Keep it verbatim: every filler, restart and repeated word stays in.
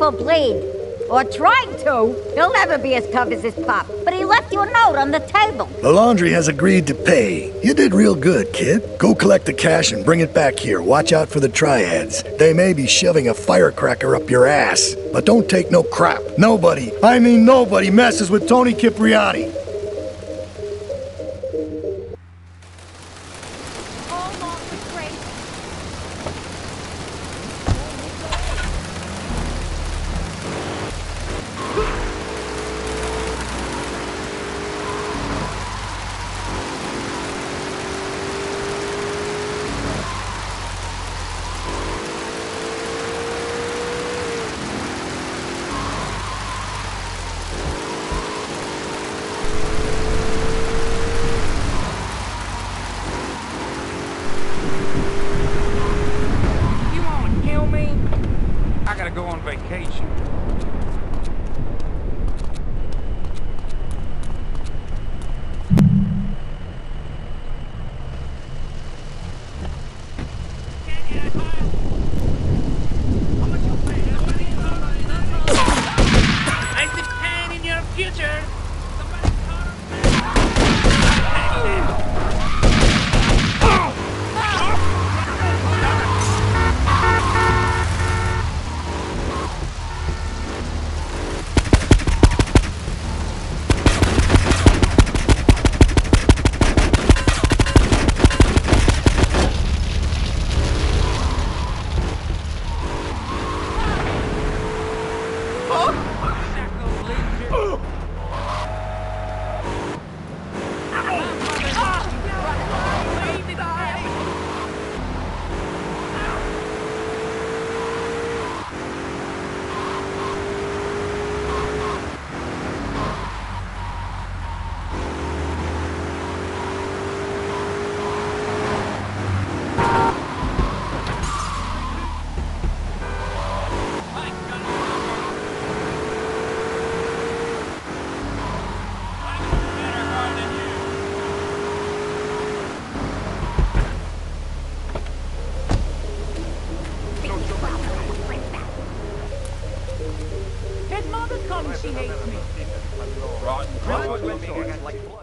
beautiful blade. Or tried to. He'll never be as tough as his pop. But he left you a note on the table. The laundry has agreed to pay. You did real good, kid. Go collect the cash and bring it back here. Watch out for the triads. They may be shoving a firecracker up your ass. But don't take no crap. Nobody, I mean nobody, messes with Tony Cipriani. I gotta go on vacation. I see pain in your future. His mother told me she hates me. Rotten.